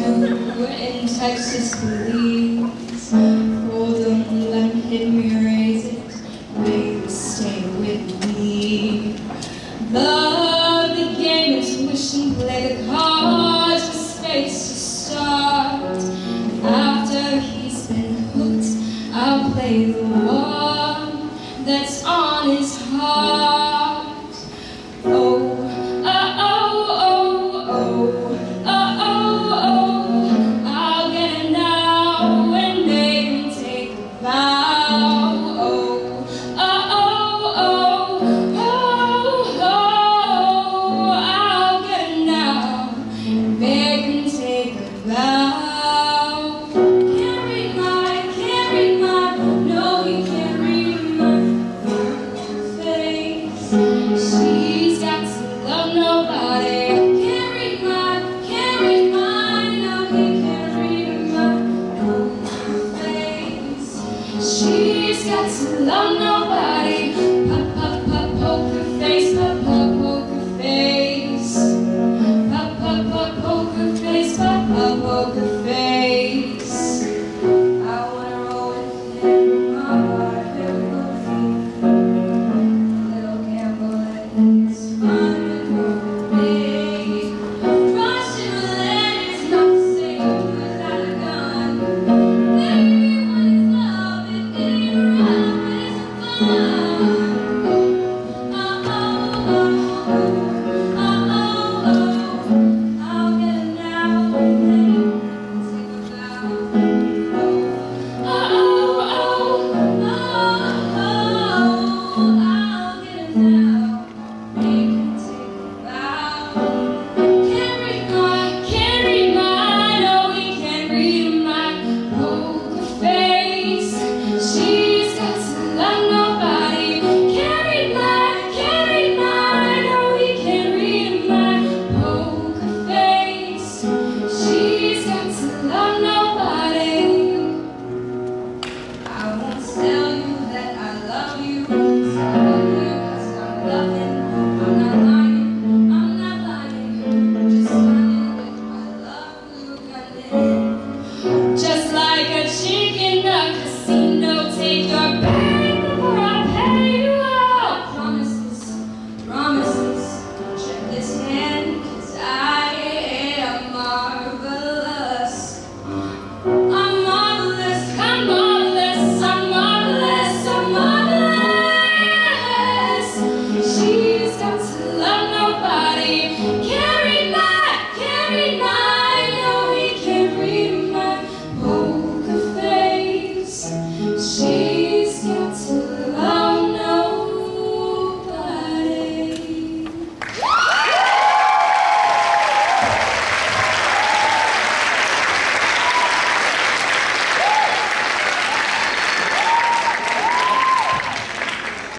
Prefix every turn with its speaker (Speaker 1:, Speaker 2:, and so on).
Speaker 1: in Texas, please. For them, let him hit me, raise it, baby, stay with me. Love the game, intuition, play the cards, the space to start. After he's been hooked, I'll play the one that's on his heart. Oh. She's got to love nobody. Can't read mine. No, he can't read my poker face. She's got to love nobody. Pop, pop, pop, poker face. Pop, pop, poker face. Pop, pop, pop, poker face. Pop, pop, poker face.